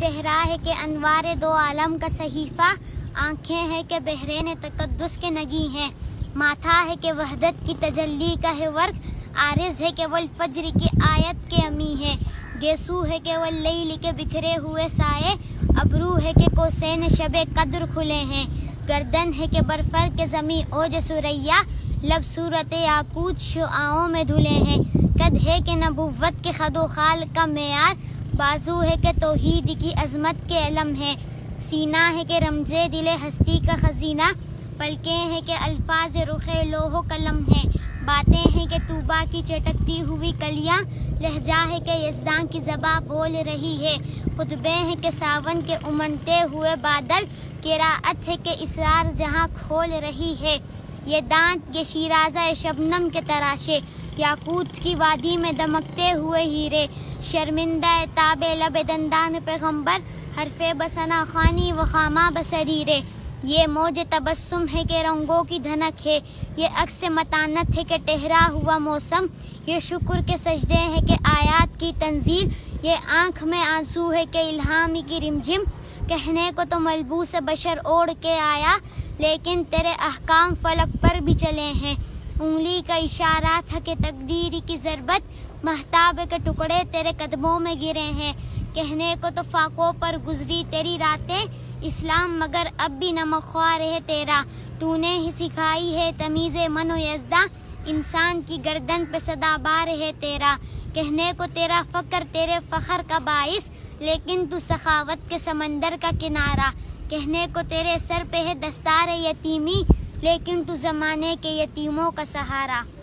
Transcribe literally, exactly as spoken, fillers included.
چہرہ ہے کہ انوار دو عالم کا صحیفہ، آنکھیں ہیں کہ بحرین تقدس کے نگی ہیں، ماتھا ہے کہ وحدت کی تجلی کا ہے ورق، عارض ہے کہ والفجر کی آیت کے امی ہے، گیسو ہے کہ واللیل کے بکھرے ہوئے سائے، ابرو ہے کہ کوسین شب قدر کھلے ہیں، گردن ہے کہ برفر کے زمیں اوج سریا، لب صورت یاقوت شعاعوں میں دھلے ہیں، قد ہے کہ نبوت کے خد و خال کا معیار، بازو ہے کہ توحید کی عظمت کے علم ہے، سینہ ہے کہ رمز دل ہستی کا خزینہ، پلکیں ہیں کہ الفاظ رخ لوح و قلم ہے، باتیں ہیں کہ طوبا کی چٹکتی ہوئی کلیاں، لہجہ ہے کہ یزداں کی زباں بول رہی ہے، خطبے ہیں کہ ساون کے امنڈتے ہوئے بادل، قرأت ہے کہ اسرار جہاں کھول رہی ہے، یہ دانت یہ شیرازہ شبنم کے تراشے، یاقوت کی وادی میں دمکتے ہوئے ہیرے، شرمندہ تاب لب دندان پیغمبر، حرف بسنا خوانی و خامہ بسریرے، یہ موج تبسم ہے کہ رنگوں کی دھنک ہے، یہ عکس متانت ہے کہ ٹہرا ہوا موسم، یہ شکر کے سجدے ہیں کہ آیات کی تنزیل، یہ آنکھ میں آنسو ہے کہ الہام کی رمجھم، کہنے کو تو ملبوس بشر اوڑھ کے آیا، لیکن تیرے احکام فلک پر بھی چلے ہیں، انگلی کا اشارہ تھا کہ تقدیر کی ضربت، مہتاب کے ٹکڑے تیرے قدموں میں گرے ہیں، کہنے کو تو فاقوں پر گزری تیری راتیں، اسلام مگر اب بھی نمک خوار ہے تیرا، تو نے ہی سکھائی ہے تمیز من و یزداں، انسان کی گردن پہ صدا بار ہے تیرا، کہنے کو تیرا فقر تیرے فخر کا باعث، لیکن تو سخاوت کے سمندر کا کنارہ، کہنے کو تیرے سر پہ ہے دستار یتیمی، لیکن تو زمانے کے یتیموں کا سہارا۔